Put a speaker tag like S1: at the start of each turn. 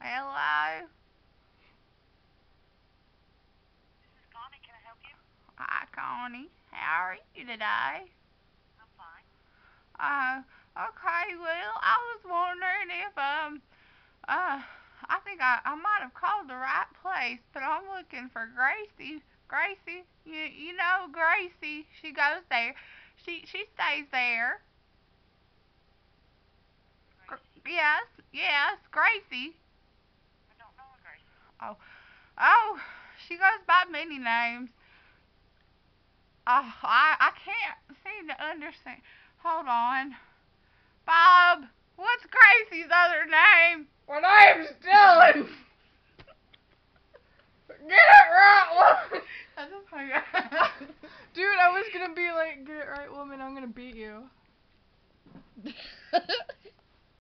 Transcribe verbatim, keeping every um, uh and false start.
S1: Hello?
S2: This is Connie. Can I help you?
S1: Hi, Connie. How are you today?
S2: I'm fine.
S1: Uh, okay, well, I was wondering if, um, uh, I think I, I might have called the right place, but I'm looking for Gracie. Gracie, you, you know Gracie. She goes there. She, she stays there. Gr-
S2: Gracie?
S1: yes, yes, Gracie.
S2: I don't know a Gracie.
S1: Oh, oh, she goes by many names. Oh, I, I can't seem to understand. Hold on. Bob, what's Gracie's other name?
S3: My name's Dylan! Get it right, woman!
S1: I just hung up.
S3: Dude, I was gonna be like, get it right, woman, I'm gonna beat you.